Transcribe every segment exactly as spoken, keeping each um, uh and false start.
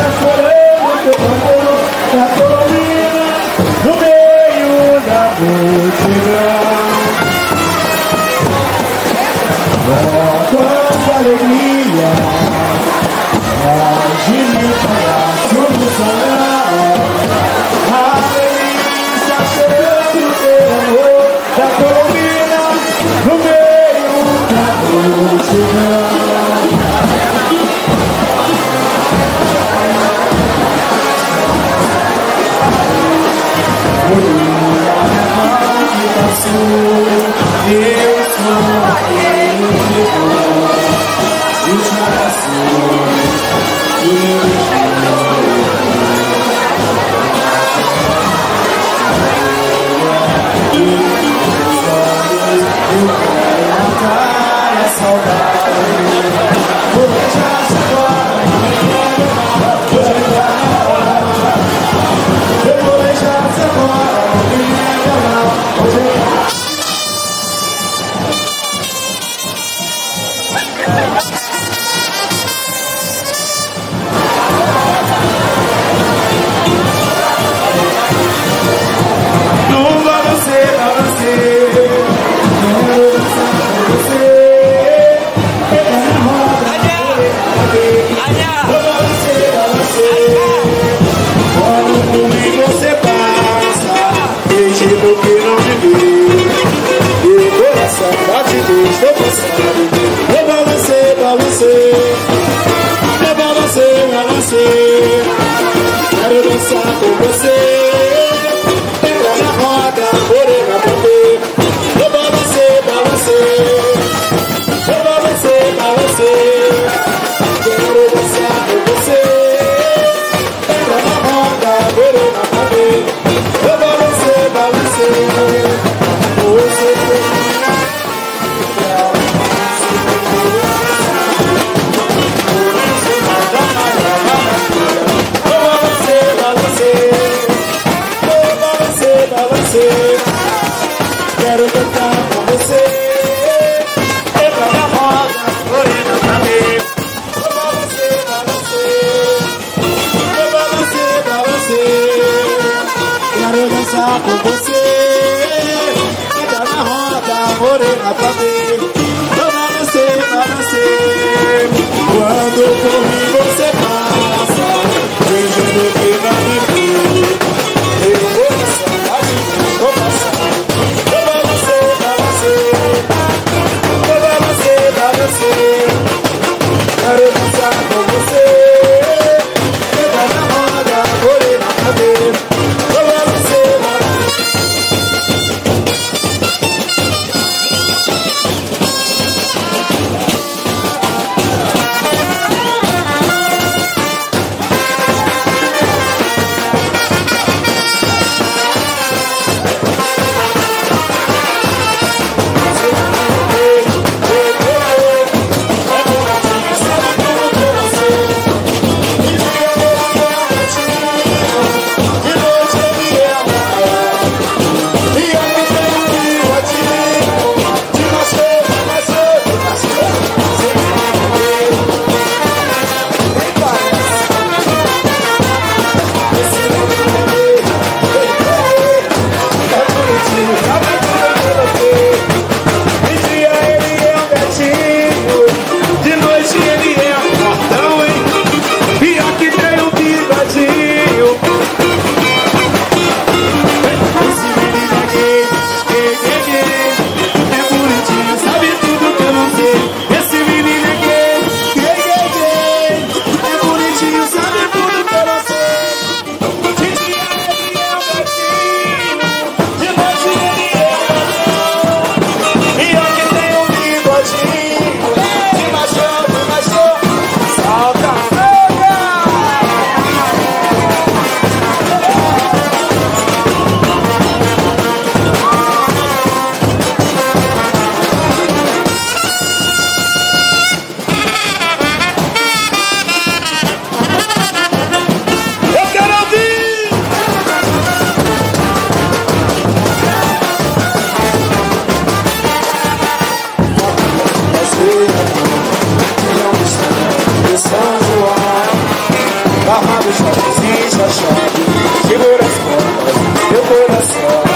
Você, Abre os olhos e já chove. Segura as pontas, meu coração.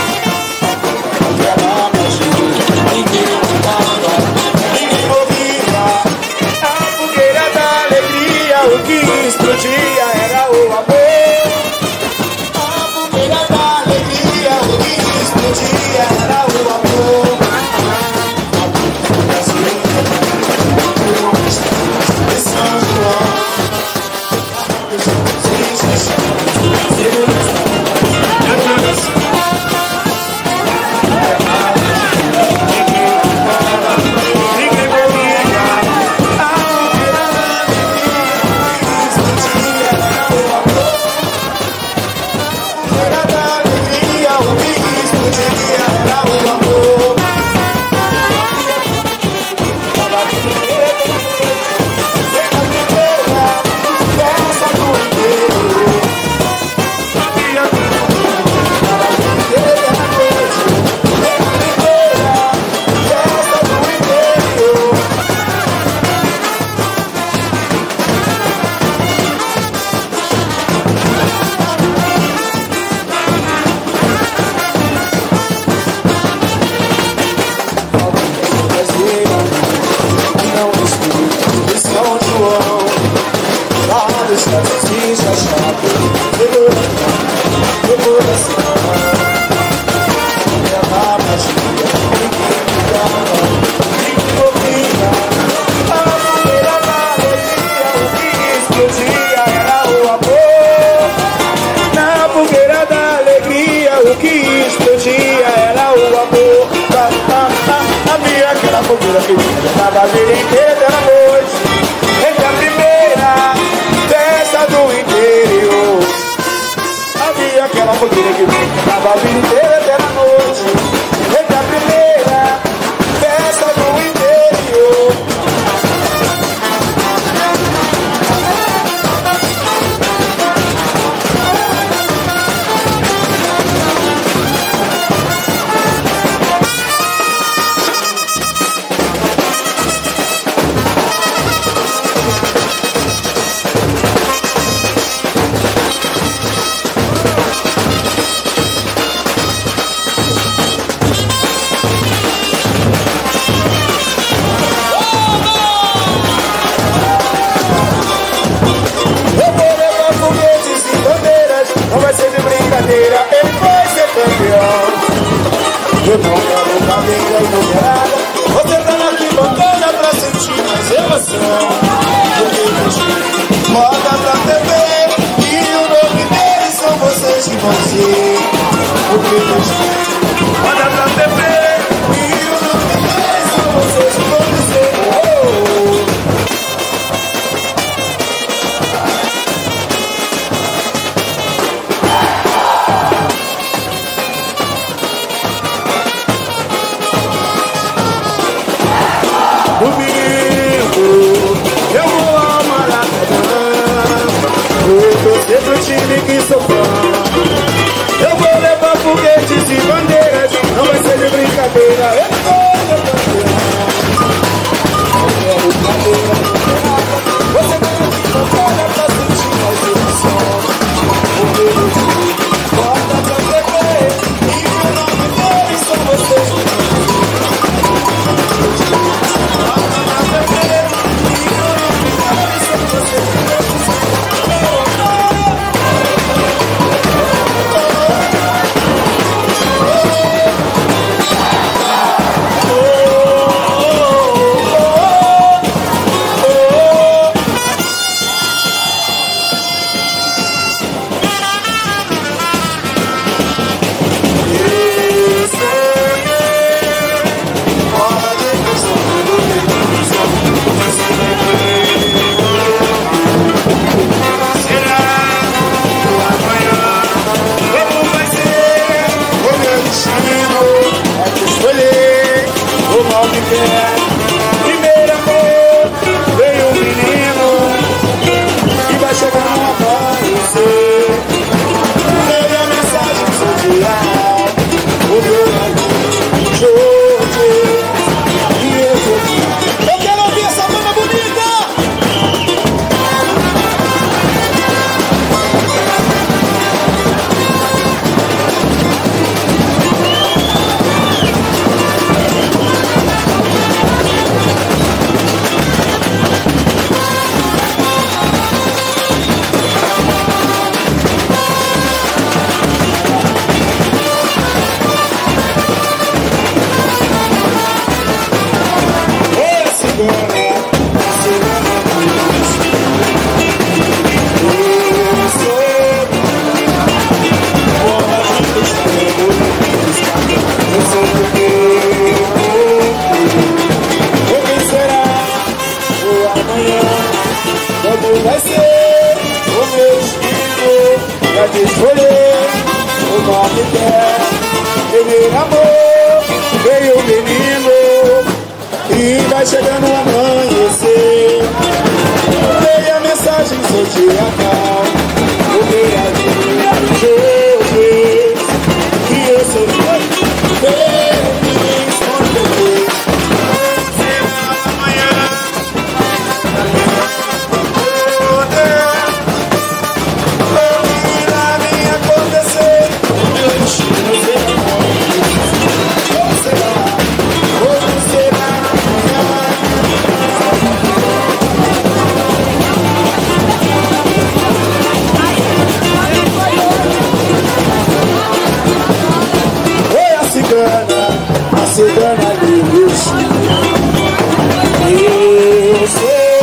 Aquela magia, ninguém amava, ninguém ouvia. A fogueira da alegria, o que explodia era o amor. A fogueira da alegria, o que explodia era o amor. A vida inteira era noite, entre a primeira festa do interior. Havia aquela fogueira que ficava a vida inteira era noite, entre a primeira festa do interior. Eu não quero cadeira enumerada. Você tá na arquibancada pra sentir mais emoção. Porque roda pra T V e o nome deles são vocês que vão ser. Porque roda pra T V e o nome deles são vocês que vão dizer. Oh! Domingo, de escolher o nome dela. Primeiro amor, veio o menino e vai chegando o amanhecer. Leia a mensagem zodiacal, o meia-dia de hoje, que eu sou feliz, muito feliz. Será amanhã, ouvirá nem acontecer, o meu destino será como será, como será amanhã. Oi, a cigana, a cigana de luxo. Eu sei,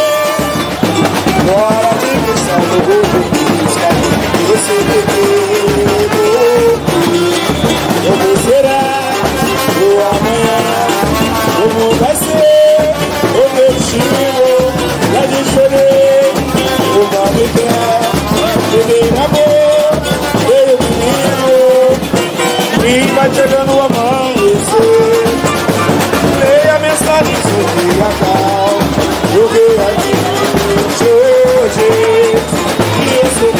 hora de pensar no roubo pisca. Você perdeu, como será o amanhã? Como vai ser o meu destino? Já de escolher o nome dela. Primeiro amor, veio o menino e vai chegando o amanhecer. Leia a mensagem zodiacal, eu vi aqui hoje, e eu sou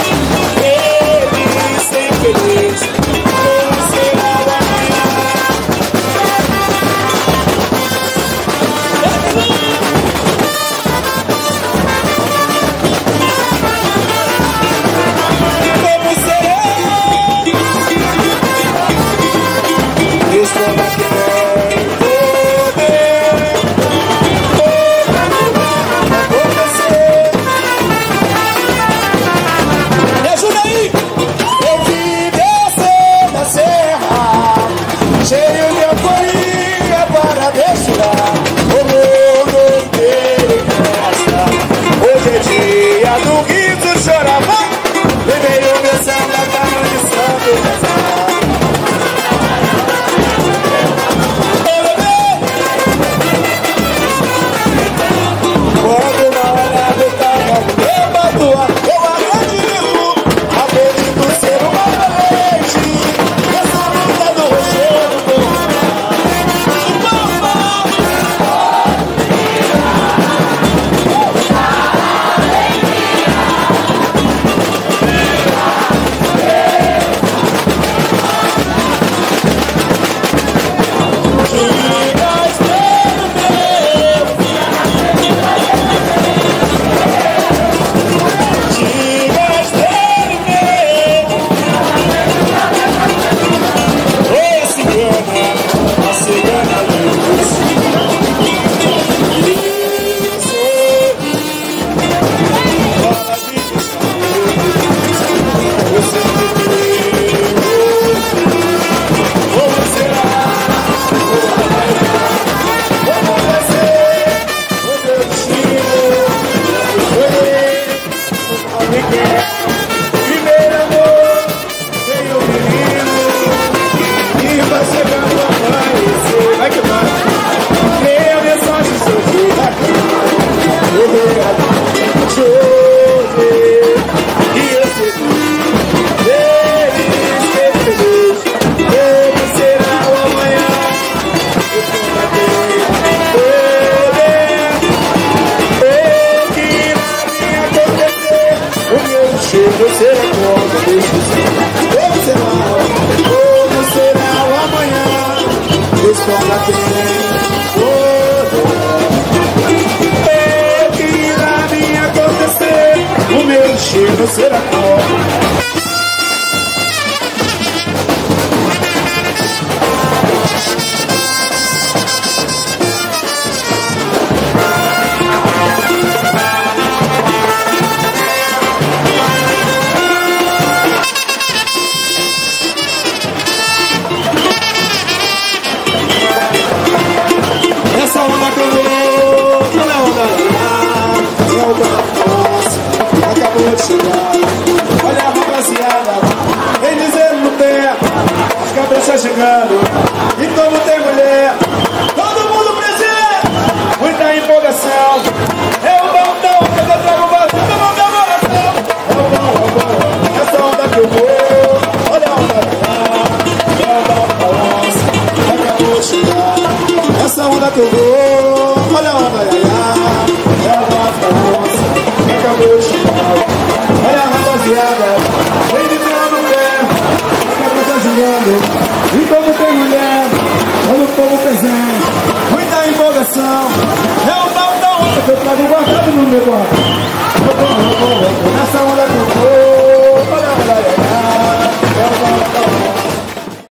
feliz, sem feliz, como será o amanhã? Como será? Responda que cheio de euforia para deixar o mundo inteiro em festa. Hoje é dia do riso choravam, e veio meu samba pra mãe de santo rezar. Quando na hora do carro eu bato a eu acredito, apelido ser uma valente, essa luta do rochedo. Primeiro amor, veio o menino e vai chegando a amanhecer. Vai que vai. Leia a mensagem zodiacal, eu vou chover e eu sei feliz, feliz. Como será o amanhã? Eu sou daquele poder, o que vai me acontecer? O meu destino será como deixo ser. Como será, como será o amanhã? Responda quem o que irá me acontecer? O meu destino será como. Essa onda que eu vou, não é onda lá, é onda nossa, acabou de chegar. Olha a rapaziada, vem dizendo no pé, as cabeças chegando.